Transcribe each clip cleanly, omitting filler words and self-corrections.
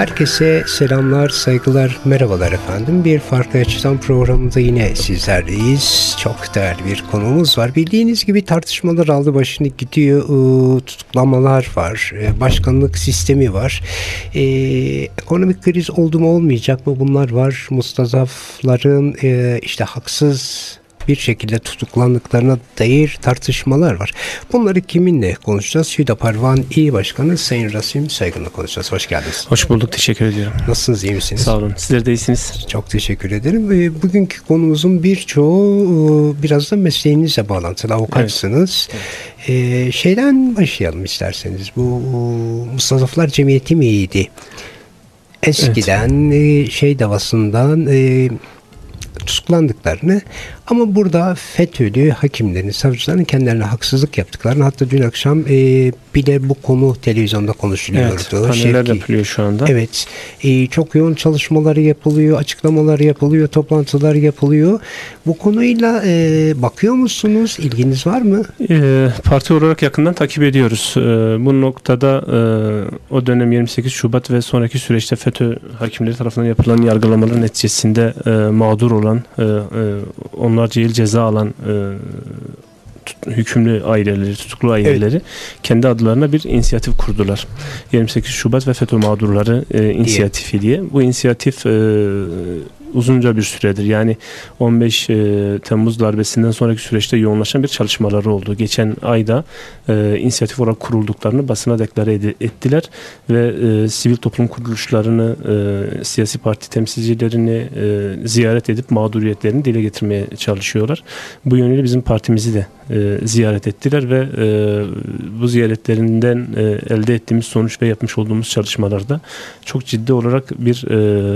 Herkese selamlar, saygılar, merhabalar efendim. Bir Farklı Açıdan programında yine sizlerleyiz. Çok değerli bir konuğumuz var. Bildiğiniz gibi tartışmalar aldı başını gidiyor. Tutuklamalar var. Başkanlık sistemi var. Ekonomik kriz oldu mu olmayacak mı? Bunlar var. Mustazafların işte haksız bir şekilde tutuklandıklarına dair tartışmalar var. Bunları kiminle konuşacağız? Hüdapar Van İl Başkanı Sayın Rasim Saygın'la konuşacağız. Hoş geldiniz. Hoş bulduk. Teşekkür ediyorum. Nasılsınız? İyi misiniz? Sağ olun. Sizler de iyisiniz. Çok teşekkür ederim. Bugünkü konumuzun birçoğu biraz da mesleğinizle bağlantılı. Avukatsınız. Evet. Şeyden başlayalım isterseniz. Bu Mustazaflar Cemiyeti miydi? Eskiden evet. Davasından tutuklandıklarını ama burada FETÖ'lü hakimlerin, savcıların kendilerine haksızlık yaptıklarını, hatta dün akşam bile bu konu televizyonda konuşuluyordu. Evet, paneller yapılıyor şu anda. Evet. Çok yoğun çalışmaları yapılıyor, açıklamalar yapılıyor, toplantılar yapılıyor. Bu konuyla bakıyor musunuz? İlginiz var mı? Parti olarak yakından takip ediyoruz. Bu noktada o dönem 28 Şubat ve sonraki süreçte FETÖ hakimleri tarafından yapılan yargılamaların neticesinde mağdur olan, onlarca yıl ceza alan hükümlü aileleri, tutuklu aileleri kendi adlarına bir inisiyatif kurdular. 28 Şubat ve FETÖ mağdurları inisiyatifi diye. Bu inisiyatif uzunca bir süredir. Yani 15 Temmuz darbesinden sonraki süreçte yoğunlaşan bir çalışmaları oldu. Geçen ayda inisiyatif olarak kurulduklarını basına deklare ettiler ve sivil toplum kuruluşlarını, siyasi parti temsilcilerini ziyaret edip mağduriyetlerini dile getirmeye çalışıyorlar. Bu yönüyle bizim partimizi de ziyaret ettiler ve bu ziyaretlerinden elde ettiğimiz sonuç ve yapmış olduğumuz çalışmalarda çok ciddi olarak bir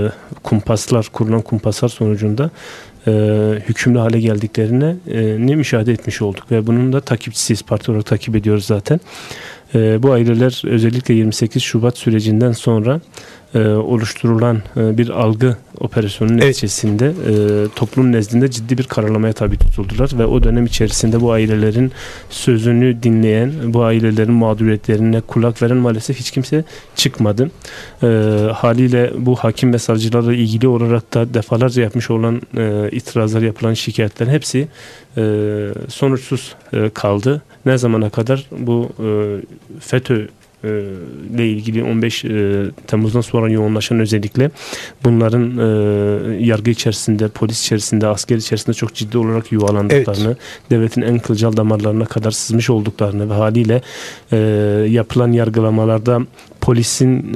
kurulan kumpaslar sonucunda hükümlü hale geldiklerine ne müşahede etmiş olduk ve bunun da takipçisiyiz. Parti olarak takip ediyoruz zaten. Bu aileler özellikle 28 Şubat sürecinden sonra oluşturulan bir algı operasyonunun neticesinde toplum nezdinde ciddi bir karalamaya tabi tutuldular ve o dönem içerisinde bu ailelerin sözünü dinleyen, bu ailelerin mağduriyetlerine kulak veren maalesef hiç kimse çıkmadı. Haliyle bu hakim ve savcılarla ilgili olarak da defalarca yapmış olan itirazlar, yapılan şikayetlerin hepsi sonuçsuz kaldı. Ne zamana kadar bu FETÖ ile ilgili 15 Temmuz'dan sonra yoğunlaşan özellikle bunların yargı içerisinde, polis içerisinde, asker içerisinde çok ciddi olarak yuvalandıklarını, devletin en kılcal damarlarına kadar sızmış olduklarını ve haliyle yapılan yargılamalarda polisin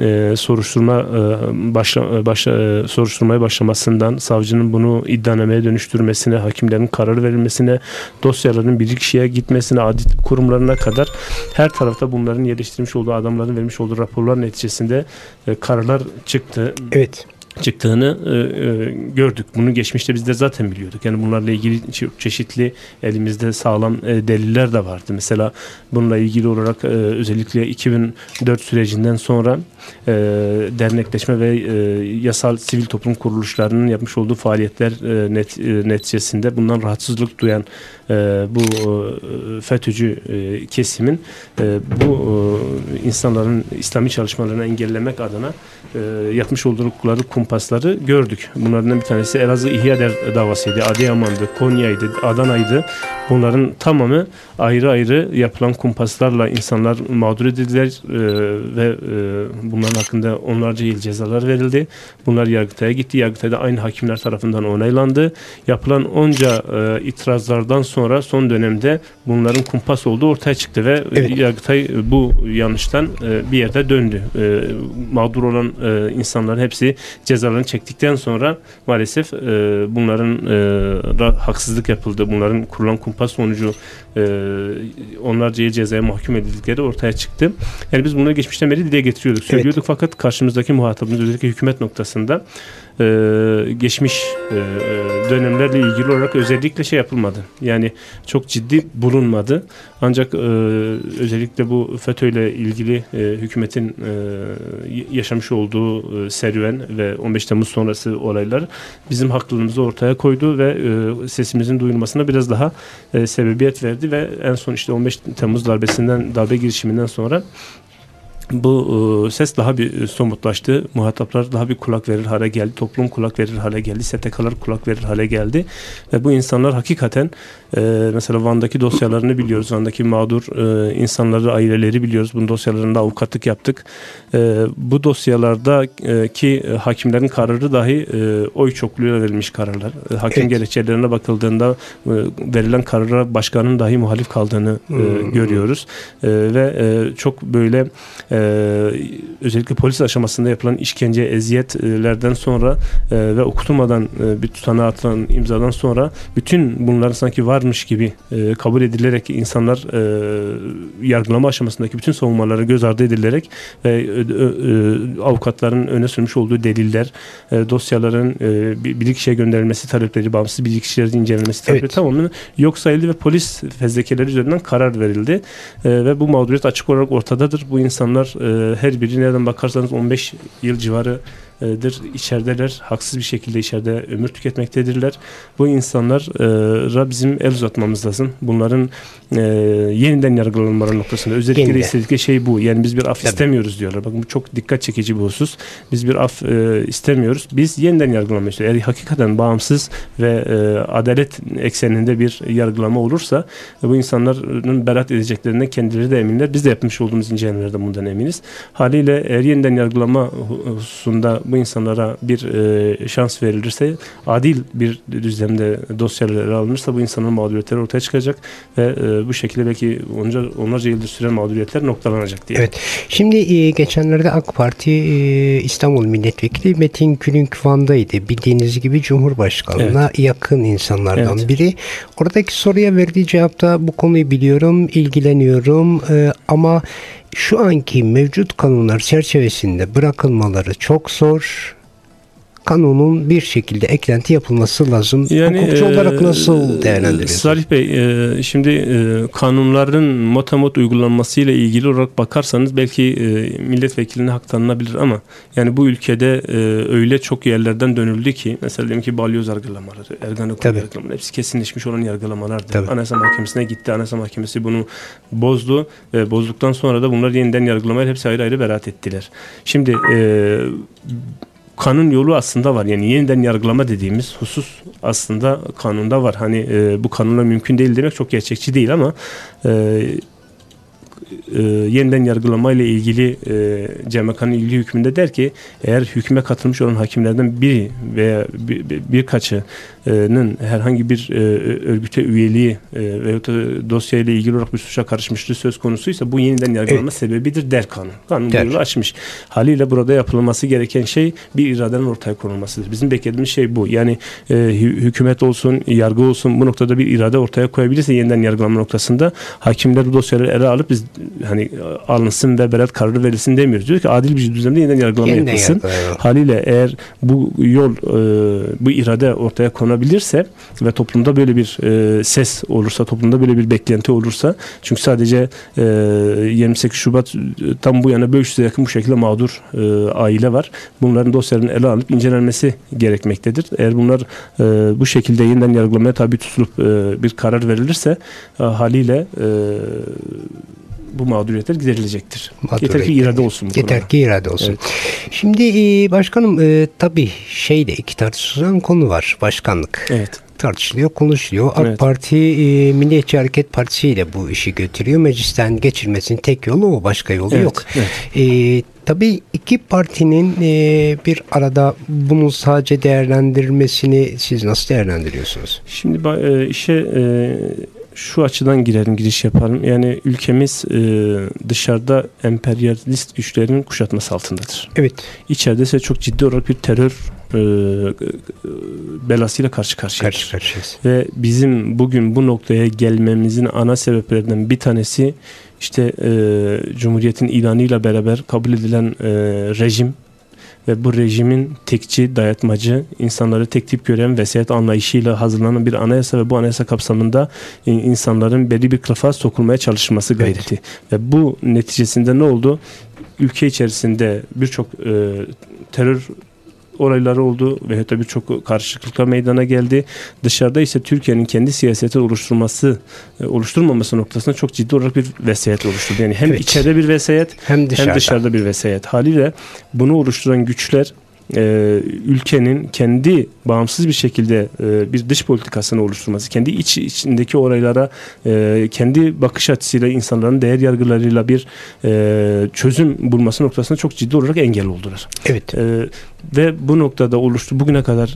soruşturmaya başlamasından, savcının bunu iddianameye dönüştürmesine, hakimlerin karar verilmesine, dosyaların bir kişiye gitmesine, adli tıp kurumlarına kadar her tarafta bunların yerleştirmiş olduğu adamların vermiş olduğu raporlar neticesinde kararlar çıktı. Evet. Çıktığını gördük. Bunu geçmişte biz de zaten biliyorduk. Yani bunlarla ilgili çeşitli elimizde sağlam deliller de vardı. Mesela bununla ilgili olarak özellikle 2004 sürecinden sonra dernekleşme ve yasal sivil toplum kuruluşlarının yapmış olduğu faaliyetler neticesinde bundan rahatsızlık duyan bu FETÖ'cü kesimin bu insanların İslami çalışmalarını engellemek adına yapmış oldukları kumpasları gördük. Bunlardan bir tanesi Elazığ İhya davasıydı, Adıyaman'dı, Konya'ydı, Adana'ydı. Bunların tamamı ayrı ayrı yapılan kumpaslarla insanlar mağdur edildiler ve bunların hakkında onlarca yıl cezalar verildi. Bunlar Yargıtay'a gitti. Yargıtay'da aynı hakimler tarafından onaylandı. Yapılan onca itirazlardan sonra son dönemde bunların kumpas olduğu ortaya çıktı ve Yargıtay bu yanlıştan bir yerde döndü. Mağdur olan insanların hepsi cezalarını çektikten sonra maalesef bunların haksızlık yapıldı. Bunların kurulan kumpas sonucu onlarca yıl cezaya mahkum edildikleri ortaya çıktı. Yani biz bunları geçmişten beri dile getiriyorduk, söylüyorduk fakat karşımızdaki muhatabımız özellikle hükümet noktasında geçmiş dönemlerle ilgili olarak özellikle yapılmadı. Yani çok ciddi bulunmadı. Ancak özellikle bu FETÖ ile ilgili hükümetin yaşamış olduğu serüven ve 15 Temmuz sonrası olaylar bizim haklılığımızı ortaya koydu ve sesimizin duyulmasına biraz daha sebebiyet verdi ve en son işte 15 Temmuz darbe girişiminden sonra bu ses daha bir somutlaştı. Muhataplar daha bir kulak verir hale geldi. Toplum kulak verir hale geldi. STK'lar kulak verir hale geldi. Ve bu insanlar hakikaten mesela Van'daki dosyalarını biliyoruz. Van'daki mağdur insanları, aileleri biliyoruz. Bunun dosyalarında avukatlık yaptık. Bu dosyalardaki hakimlerin kararı dahi oy çokluğuyla verilmiş kararlar. Hakim gerekçelerine bakıldığında verilen karara başkanın dahi muhalif kaldığını görüyoruz. Ve çok böyle özellikle polis aşamasında yapılan işkence, eziyetlerden sonra ve okutulmadan bir tutanağa atılan imzadan sonra bütün bunların sanki varmış gibi kabul edilerek insanlar yargılama aşamasındaki bütün savunmaları göz ardı edilerek ve avukatların öne sürmüş olduğu deliller, dosyaların bilirkişiye gönderilmesi talepleri, bağımsız bilirkişilerin incelenmesi talepleri tamamen yok sayıldı ve polis fezlekeleri üzerinden karar verildi. Ve bu mağduriyet açık olarak ortadadır. Bu insanlar her biri nereden bakarsanız 15 yıl civarıdır içerideler. Haksız bir şekilde içeride ömür tüketmektedirler. Bu insanlara bizim el uzatmamız lazım. Bunların yeniden yargılanmaları noktasında özellikle istedikleri şey bu. Yani biz bir af istemiyoruz diyorlar. Bakın bu çok dikkat çekici bir husus. Biz bir af istemiyoruz. Biz yeniden yargılanmak istiyoruz. Eğer hakikaten bağımsız ve adalet ekseninde bir yargılama olursa bu insanların beraat edeceklerinden kendileri de eminler. Biz de yapmış olduğumuz incelemelerde bundan eminiz. Haliyle eğer yeniden yargılama hususunda bu insanlara bir şans verilirse, adil bir düzlemde dosyalar ele alınırsa bu insanların mağduriyetleri ortaya çıkacak ve bu şekilde belki onlarca yıldır süren mağduriyetler noktalanacak diye. Evet. Şimdi geçenlerde AK Parti İstanbul Milletvekili Metin Gülünk Van'daydı. Bildiğiniz gibi Cumhurbaşkanı'na yakın insanlardan biri. Oradaki soruya verdiği cevapta bu konuyu biliyorum, ilgileniyorum ama şu anki mevcut kanunlar çerçevesinde bırakılmaları çok zor. Kanunun bir şekilde eklenti yapılması lazım. Yani, hukukçu olarak nasıl değerlendiriyorsunuz? Salih Bey, şimdi kanunların motamot uygulanmasıyla ilgili olarak bakarsanız belki milletvekiline hak tanınabilir ama yani bu ülkede öyle çok yerlerden dönüldü ki mesela diyelim ki balyoz yargılamaları, Ergenekon yargılamaları hepsi kesinleşmiş olan yargılamalardı. Anayasa Mahkemesi'ne gitti. Anayasa Mahkemesi bunu bozdu ve bozduktan sonra da bunlar yeniden yargılamaya hepsi ayrı ayrı beraat ettiler. Şimdi kanun yolu aslında var. Yani yeniden yargılama dediğimiz husus aslında kanunda var. Hani bu kanunla mümkün değil demek çok gerçekçi değil ama yeniden yargılama ile ilgili CMK'nın ilgili hükmünde der ki eğer hükme katılmış olan hakimlerden biri veya birkaçının herhangi bir örgüte üyeliği veyahut da dosyayla ilgili olarak bir suça karışmışlığı söz konusuysa bu yeniden yargılama sebebidir der kanun. Kanun bu yolu açmış. Haliyle burada yapılması gereken şey bir iradenin ortaya konulmasıdır. Bizim beklediğimiz şey bu. Yani hükümet olsun, yargı olsun bu noktada bir irade ortaya koyabilirse yeniden yargılama noktasında hakimler bu dosyaları ele alıp biz hani alınsın ve beraat kararı verilsin demiyoruz. Diyor ki adil bir düzlemde yeniden yargılama yapılsın. Haliyle eğer bu yol, bu irade ortaya konabilirse ve toplumda böyle bir ses olursa, toplumda böyle bir beklenti olursa, çünkü sadece 28 Şubat tam bu yana 500'e yakın bu şekilde mağdur aile var. Bunların dosyalarının ele alıp incelenmesi gerekmektedir. Eğer bunlar bu şekilde yeniden yargılamaya tabi tutulup bir karar verilirse haliyle bu mağduriyetler giderilecektir. Yeter ki irade olsun. Yeter ki irade olsun. Evet. Şimdi başkanım tabii iki tartışılan konu var. Başkanlık. Evet. Tartışılıyor, konuşuluyor. AK Parti Milliyetçi Hareket Partisi ile bu işi götürüyor. Meclisten geçirmesinin tek yolu o. Başka yolu yok. Evet. Tabii iki partinin bir arada bunu sadece değerlendirmesini siz nasıl değerlendiriyorsunuz? Şimdi işe şu açıdan giriş yapalım. Yani ülkemiz dışarıda emperyalist güçlerin kuşatması altındadır. Evet. İçeride ise çok ciddi olarak bir terör belasıyla karşı karşıyayız. Ve bizim bugün bu noktaya gelmemizin ana sebeplerinden bir tanesi işte Cumhuriyet'in ilanıyla beraber kabul edilen rejim ve bu rejimin tekçi, dayatmacı, insanları tek tip gören vesayet anlayışıyla hazırlanan bir anayasa ve bu anayasa kapsamında insanların belli bir kılıfa sokulmaya çalışılması gayreti. Ve bu neticesinde ne oldu? Ülke içerisinde birçok terör olayları oldu ve tabii birçok karışıklıklar meydana geldi. Dışarıda ise Türkiye'nin kendi siyaseti oluşturmaması noktasında çok ciddi olarak bir vesayet oluşturdu. Yani hem içeride bir vesayet hem dışarıda bir vesayet. Haliyle bunu oluşturan güçler ülkenin kendi bağımsız bir şekilde bir dış politikasını oluşturması, kendi içindeki olaylara kendi bakış açısıyla, insanların değer yargılarıyla bir çözüm bulması noktasında çok ciddi olarak engel oldular. Evet. Ve bu noktada bugüne kadar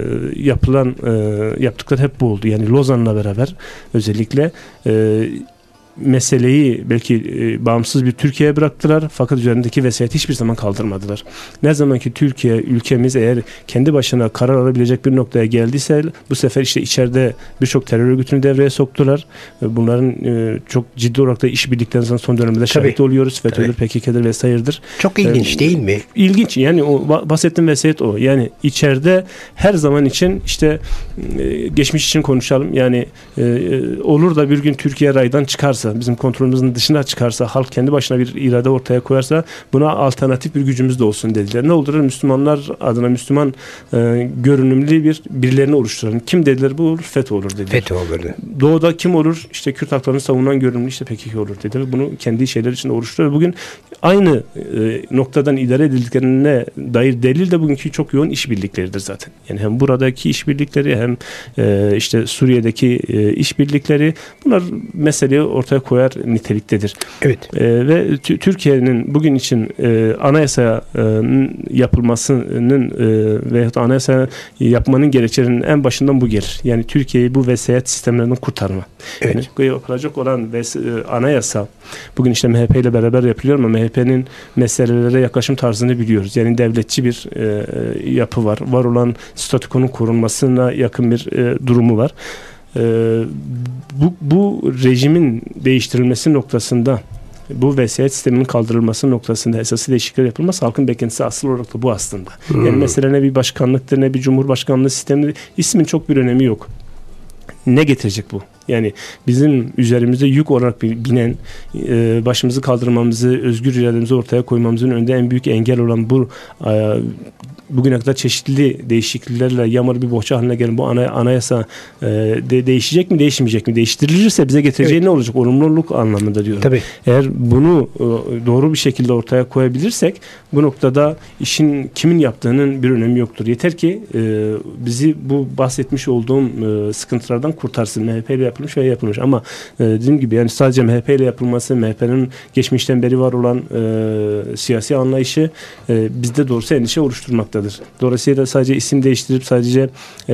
yaptıkları hep bu oldu. Yani Lozan'la beraber özellikle meseleyi belki bağımsız bir Türkiye'ye bıraktılar fakat üzerindeki vesayeti hiçbir zaman kaldırmadılar. Ne zaman ki Türkiye, ülkemiz eğer kendi başına karar alabilecek bir noktaya geldiyse bu sefer işte içeride birçok terör örgütünü devreye soktular. Bunların çok ciddi olarak da işbirliklerinden son dönemde şahit oluyoruz. FETÖ'dür, PKK'dır vesairedir. Çok ilginç değil mi? İlginç. Yani o bahsettiğim vesayet o. Yani içeride her zaman için işte geçmiş için konuşalım. Yani olur da bir gün Türkiye raydan çıkarsa, bizim kontrolümüzün dışına çıkarsa, halk kendi başına bir irade ortaya koyarsa buna alternatif bir gücümüz de olsun dediler. Ne olur? Müslümanlar adına Müslüman görünümlü birilerini oluşturalım. Kim dediler bu olur? FETÖ olur dediler. FETÖ olurdu. Doğuda kim olur? İşte Kürt haklarını savunan görünümlü işte PKK olur dediler. Bunu kendi şeyler içinde oluşturuyor. Bugün aynı noktadan idare edildiklerine dair delil de bugünkü çok yoğun işbirlikleridir zaten. Yani hem buradaki işbirlikleri hem işte Suriye'deki işbirlikleri, bunlar meseleyi ortaya koyar niteliktedir. Evet. Ve Türkiye'nin bugün için anayasa yapılmasının veyahut anayasa yapmanın gerekçelerinin en başından bu gelir. Yani Türkiye'yi bu vesayet sistemlerinden kurtarma. Evet. Yani yapılacak olan anayasa bugün işte MHP ile beraber yapılıyor ama MHP'nin meselelere yaklaşım tarzını biliyoruz. Yani devletçi bir yapı var. Var olan statükonun korunmasına yakın bir durumu var. Bu rejimin değiştirilmesi noktasında, bu vesayet sisteminin kaldırılması noktasında esası değişiklikler yapılması halkın beklentisi asıl olarak da bu aslında. Yani mesela ne bir başkanlıktır ne bir cumhurbaşkanlığı sistemi, ismin çok bir önemi yok. Ne getirecek bu? Yani bizim üzerimizde yük olarak binen, başımızı kaldırmamızı, özgür irademizi ortaya koymamızın önünde en büyük engel olan bu bugüne kadar çeşitli değişikliklerle yağmur bir bohça haline gelen bu anayasa değişecek mi, değişmeyecek mi? Değiştirilirse bize getireceği ne olacak? Olumluluk anlamında diyorum. Tabii. Eğer bunu doğru bir şekilde ortaya koyabilirsek bu noktada işin kimin yaptığının bir önemi yoktur. Yeter ki bizi bu bahsetmiş olduğum sıkıntılardan kurtarsın. MHP ile yapılmış ve yapılmış. Ama dediğim gibi yani sadece MHP ile yapılması, MHP'nin geçmişten beri var olan siyasi anlayışı bizde doğrusu endişe oluşturmaktadır. Dolayısıyla sadece isim değiştirip sadece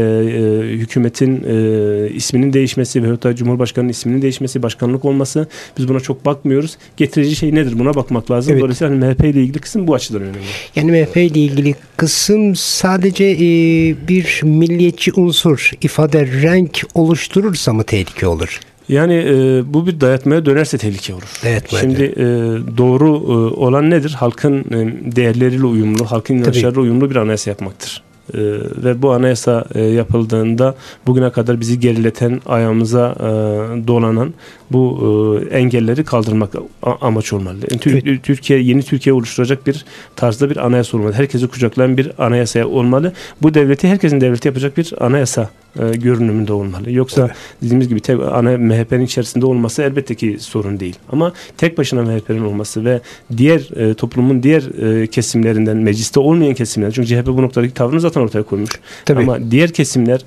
hükümetin isminin değişmesi veyahut da Cumhurbaşkanı'nın isminin değişmesi, başkanlık olması, biz buna çok bakmıyoruz. Getirici şey nedir? Buna bakmak lazım. Evet. Dolayısıyla MHP ile ilgili kısım bu açıdan önemli. Yani MHP ile ilgili kısım sadece bir milliyetçi unsur, ifade, renk oluşturursa mı tehlike olur? Yani bu bir dayatmaya dönerse tehlike olur. Şimdi doğru olan nedir? Halkın değerleriyle uyumlu, halkın inançlarıyla uyumlu bir anayasa yapmaktır. Ve bu anayasa yapıldığında bugüne kadar bizi gerileten, ayağımıza dolanan bu engelleri kaldırmak amaç olmalı. Yani Türkiye, yeni Türkiye oluşturacak bir tarzda bir anayasa olmalı. Herkesi kucaklayan bir anayasa olmalı. Bu devleti herkesin devleti yapacak bir anayasa görünümünde olmalı. Yoksa dediğimiz gibi MHP'nin içerisinde olması elbette ki sorun değil. Ama tek başına MHP'nin olması ve diğer toplumun diğer kesimlerinden, mecliste olmayan kesimler, çünkü CHP bu noktadaki tavrını zaten ortaya koymuş. Tabii. Ama diğer kesimler,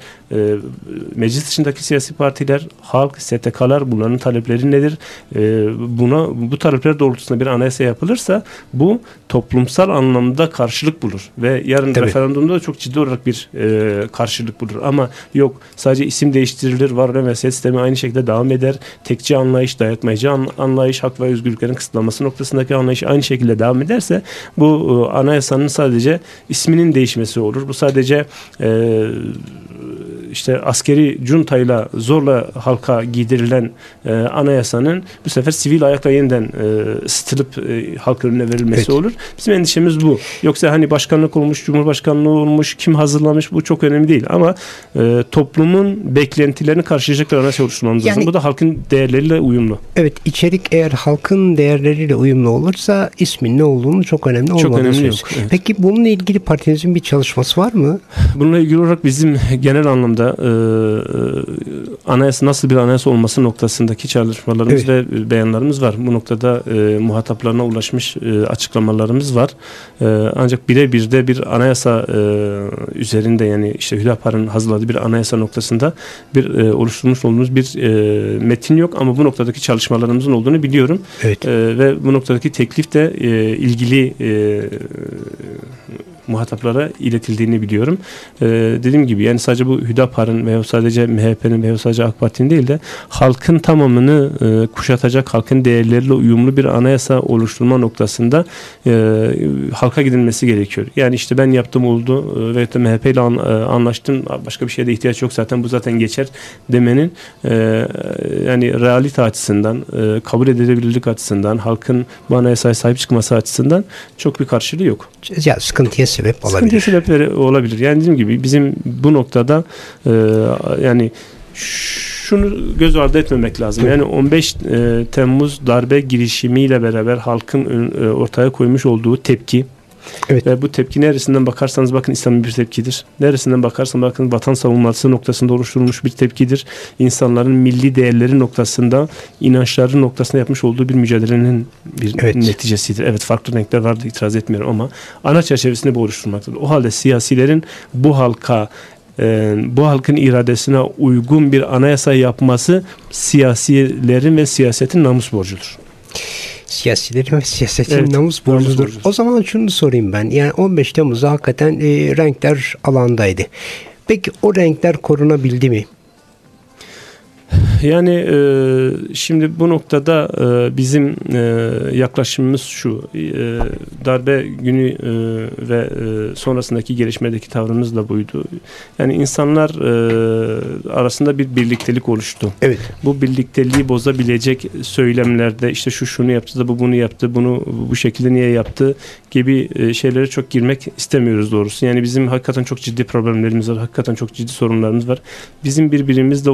meclis dışındaki siyasi partiler, halk, STK'lar, bunların talepleri nedir? Bu talepler doğrultusunda bir anayasa yapılırsa bu toplumsal anlamda karşılık bulur ve yarın referandumda da çok ciddi olarak bir karşılık bulur. Ama yok, sadece isim değiştirilir, var olan vesayet sistemi aynı şekilde devam eder. Tekçi anlayış, dayatmayıcı anlayış, hak ve özgürlüklerin kısıtlanması noktasındaki anlayış aynı şekilde devam ederse bu anayasanın sadece isminin değişmesi olur. Bu sadece işte askeri cuntayla zorla halka giydirilen anayasanın bu sefer sivil ayakla yeniden ısıtılıp halk önüne verilmesi olur. Bizim endişemiz bu. Yoksa hani başkanlık olmuş, cumhurbaşkanlığı olmuş, kim hazırlamış bu çok önemli değil. Ama toplumun beklentilerini karşılayacak bir anayasa oluşturmamız lazım. Bu da halkın değerleriyle uyumlu. Evet, içerik eğer halkın değerleriyle uyumlu olursa ismin ne olduğunu çok önemli olmaz. Çok önemli yok. Evet. Peki bununla ilgili partinizin bir çalışması var mı? Bununla ilgili olarak bizim genel anlamda anayasa nasıl bir anayasa olması noktasındaki çalışmalarımız ve beyanlarımız var. Bu noktada muhataplarına ulaşmış açıklamalarımız var. Ancak birebir de bir anayasa üzerinde, yani işte Hüdapar'ın hazırladığı bir anayasa noktasında bir oluşturmuş olduğumuz bir metin yok ama bu noktadaki çalışmalarımızın olduğunu biliyorum. Evet. Ve bu noktadaki teklif de ilgili muhataplara iletildiğini biliyorum. Dediğim gibi yani sadece bu Hüdapar'ın veya sadece MHP'nin veya sadece AK Parti'nin değil de halkın tamamını kuşatacak, halkın değerleriyle uyumlu bir anayasa oluşturma noktasında halka gidilmesi gerekiyor. Yani işte ben yaptım oldu ve de MHP ile anlaştım, başka bir şeye de ihtiyaç yok zaten, bu zaten geçer demenin yani realite açısından, kabul edilebilirlik açısından, halkın bu anayasaya sahip çıkması açısından çok bir karşılığı yok. Ya sıkıntıya sebep olabilir. Sıkıntıya sebep olabilir. Yani dediğim gibi bizim bu noktada yani şunu göz ardı etmemek lazım. Yani 15 Temmuz darbe girişimiyle beraber halkın ortaya koymuş olduğu tepki, ve bu tepki neresinden bakarsanız bakın İslam'ın bir tepkidir. Neresinden bakarsanız bakın vatan savunması noktasında oluşturulmuş bir tepkidir. İnsanların milli değerleri noktasında, inançları noktasında yapmış olduğu bir mücadelenin bir neticesidir. Evet, farklı renkler vardı, itiraz etmiyorum ama ana çerçevesinde bu oluşturmaktadır. O halde siyasilerin bu halkın iradesine uygun bir anayasa yapması siyasilerin ve siyasetin namus borcudur. Siyasilerin ve siyasetin namus borcudur. O zaman şunu sorayım ben. Yani 15 Temmuz'da hakikaten renkler alandaydı. Peki o renkler korunabildi mi? Yani şimdi bu noktada bizim yaklaşımımız şu, darbe günü ve sonrasındaki gelişmedeki tavrımız da buydu. Yani insanlar arasında bir birliktelik oluştu. Evet. Bu birlikteliği bozabilecek söylemlerde işte şu şunu yaptı da bu bunu yaptı, bunu bu şekilde niye yaptı gibi şeylere çok girmek istemiyoruz doğrusu. Yani bizim hakikaten çok ciddi problemlerimiz var, hakikaten çok ciddi sorunlarımız var. Bizim birbirimizle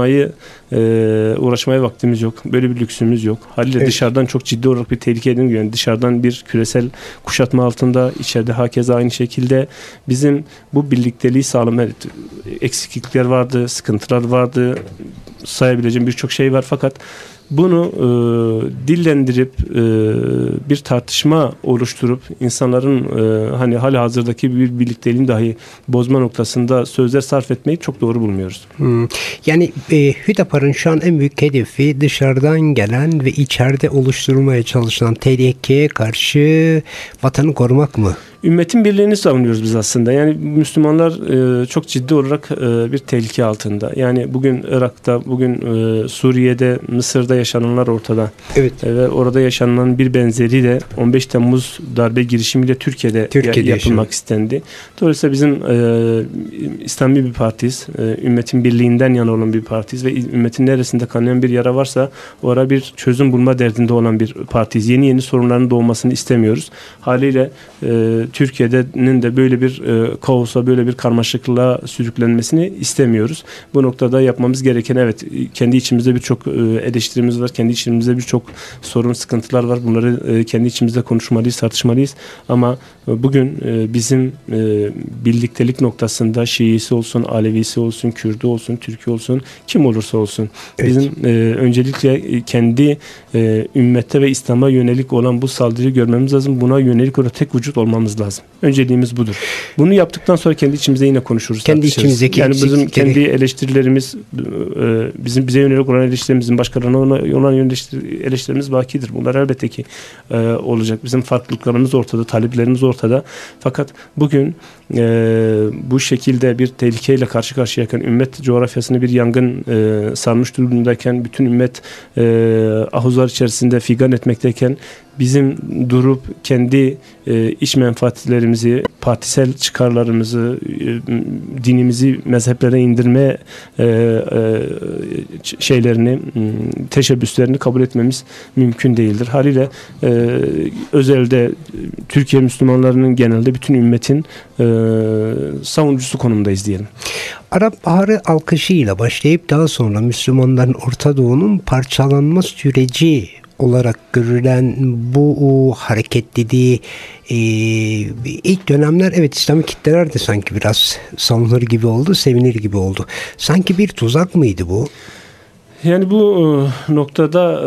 uğraşmaya vaktimiz yok. Böyle bir lüksümüz yok. Haliyle dışarıdan çok ciddi olarak bir tehlike edilmiyor. Yani dışarıdan bir küresel kuşatma altında, içeride hakeza aynı şekilde bizim bu birlikteliği sağlamaya eksiklikler vardı, sıkıntılar vardı. Sayabileceğim birçok şey var fakat bunu dillendirip bir tartışma oluşturup insanların hani halihazırdaki bir birlikteliğin dahi bozma noktasında sözler sarf etmeyi çok doğru bulmuyoruz. Yani Hüdapar'ın şu an en büyük hedefi dışarıdan gelen ve içeride oluşturulmaya çalışılan tehlikeye karşı vatanı korumak mı? Ümmetin birliğini savunuyoruz biz aslında. Yani Müslümanlar çok ciddi olarak bir tehlike altında. Yani bugün Irak'ta, bugün Suriye'de, Mısır'da yaşananlar ortada. Evet. Ve orada yaşanan bir benzeri de 15 Temmuz darbe girişimiyle Türkiye'de yapılmak istendi. Dolayısıyla bizim İslami bir partiyiz. Ümmetin birliğinden yana olan bir partiyiz ve ümmetin neresinde kanayan bir yara varsa orada bir çözüm bulma derdinde olan bir partiyiz. Yeni sorunların doğmasını istemiyoruz. Haliyle Türkiye'nin de böyle bir kaosa, böyle bir karmaşıklığa sürüklenmesini istemiyoruz. Bu noktada yapmamız gereken kendi içimizde birçok eleştirimiz var. Kendi içimizde birçok sorun, sıkıntılar var. Bunları kendi içimizde konuşmalıyız, tartışmalıyız. Ama bugün bizim birliktelik noktasında Şiisi olsun, Alevisi olsun, Kürdü olsun, Türkü olsun, kim olursa olsun. Bizim öncelikle kendi ümmete ve İslam'a yönelik olan bu saldırıyı görmemiz lazım. Buna yönelik olarak tek vücut olmamız lazım. Önceliğimiz budur. Bunu yaptıktan sonra kendi içimizde yine konuşuruz. Kendi içimizdeki yani bizim kendi eleştirilerimiz, bize yönelik olan eleştirilerimizin başkalarına olan eleştirilerimiz bakidir. Bunlar elbette ki olacak. Bizim farklılıklarımız ortada, taleplerimiz ortada. Fakat bugün bu şekilde bir tehlikeyle karşı karşıyayken, ümmet coğrafyasını bir yangın sarmış durumdayken, bütün ümmet ahuzlar içerisinde figan etmekteyken bizim durup kendi iç menfaatlerimizi, partisel çıkarlarımızı, dinimizi mezheplere indirme şeylerini, teşebbüslerini kabul etmemiz mümkün değildir. Haliyle özelde Türkiye Müslümanlarının, genelde bütün ümmetin savunucusu konumdayız diyelim. Arap Baharı alkışıyla başlayıp daha sonra Müslümanların Orta Doğu'nun parçalanma süreci olarak görülen bu hareketliliği ilk dönemler evet İslami kitleler de sanki biraz savunur gibi oldu, sevinir gibi oldu. Sanki bir tuzak mıydı bu? Yani bu noktada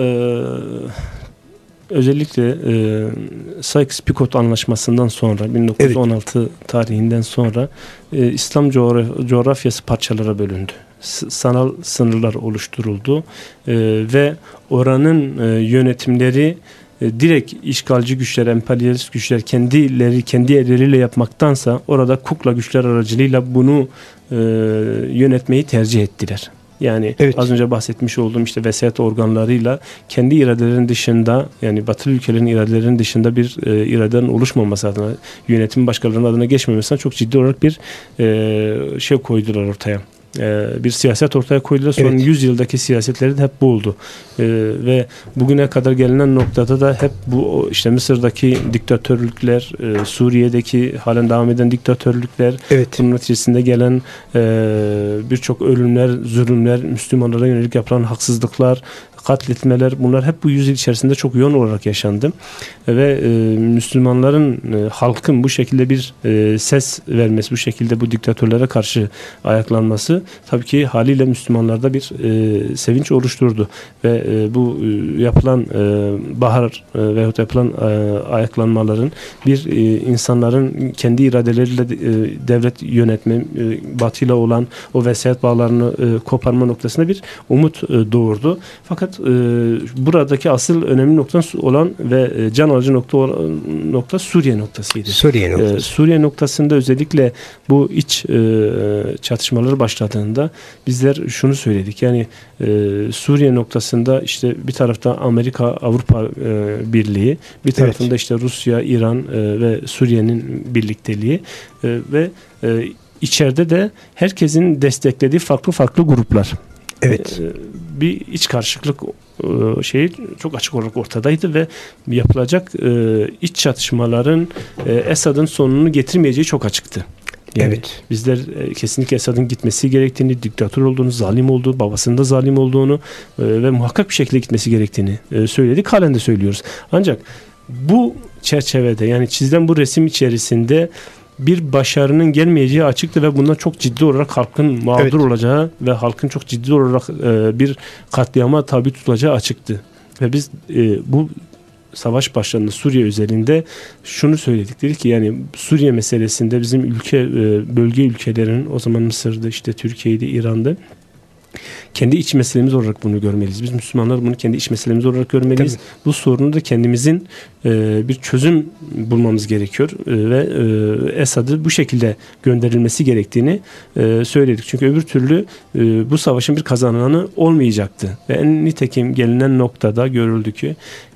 özellikle Sykes-Picot Anlaşması'ndan sonra 1916 tarihinden sonra İslam coğrafyası parçalara bölündü. Sanal sınırlar oluşturuldu ve oranın yönetimleri direkt işgalci güçler, emperyalist güçler kendi elleriyle yapmaktansa orada kukla güçler aracılığıyla bunu yönetmeyi tercih ettiler. Yani evet, az önce bahsetmiş olduğum işte vesayet organlarıyla kendi iradelerinin dışında, yani Batılı ülkelerin iradelerinin dışında bir iradenin oluşmaması adına, yönetim başkalarının adına geçmemesine çok ciddi olarak bir şey koydular ortaya. Bir siyaset ortaya koydular. Son 100 yıldaki siyasetleri de hep bu oldu. Ve bugüne kadar gelinen noktada da hep bu işte Mısır'daki diktatörlükler, Suriye'deki halen devam eden diktatörlükler, bunun neticesinde gelen birçok ölümler, zulümler, Müslümanlara yönelik yapılan haksızlıklar, katletmeler, bunlar hep bu yüzyıl içerisinde çok yoğun olarak yaşandı. Ve Müslümanların, halkın bu şekilde bir ses vermesi, bu şekilde bu diktatörlere karşı ayaklanması tabii ki haliyle Müslümanlarda bir sevinç oluşturdu. Ve bu yapılan bahar veyahut yapılan ayaklanmaların bir insanların kendi iradeleriyle devlet yönetme, batıyla olan o vesayet bağlarını koparma noktasında bir umut doğurdu. Fakat buradaki asıl önemli noktası olan ve can alıcı nokta Suriye noktasıydı. Suriye noktasında özellikle bu iç çatışmaları başladığında bizler şunu söyledik. Yani Suriye noktasında işte bir tarafta Amerika, Avrupa Birliği, bir tarafında işte Rusya, İran ve Suriye'nin birlikteliği ve içeride de herkesin desteklediği farklı gruplar. Evet. Bir iç karışıklık çok açık olarak ortadaydı ve yapılacak iç çatışmaların Esad'ın sonunu getirmeyeceği çok açıktı. Yani bizler kesinlikle Esad'ın gitmesi gerektiğini, diktatör olduğunu, zalim olduğu, babasının da zalim olduğunu ve muhakkak bir şekilde gitmesi gerektiğini söyledik. Halen de söylüyoruz. Ancak bu çerçevede, yani çizilen bu resim içerisinde bir başarının gelmeyeceği açıktı ve bundan çok ciddi olarak halkın mağdur olacağı ve halkın çok ciddi olarak bir katliama tabi tutulacağı açıktı. Ve biz bu savaş başlarında Suriye özelinde şunu söyledik. Dedik ki yani Suriye meselesinde bizim bölge ülkelerinin, o zaman Mısır'da, işte Türkiye'de, İran'da, kendi iç meselemiz olarak bunu görmeliyiz. Biz Müslümanlar bunu kendi iç meselemiz olarak görmeliyiz. Tabii. Bu sorunu da kendimizin bir çözüm bulmamız gerekiyor ve Esad'ı bu şekilde gönderilmesi gerektiğini söyledik. Çünkü öbür türlü bu savaşın bir kazananı olmayacaktı. Ve en nitekim gelinen noktada görüldü ki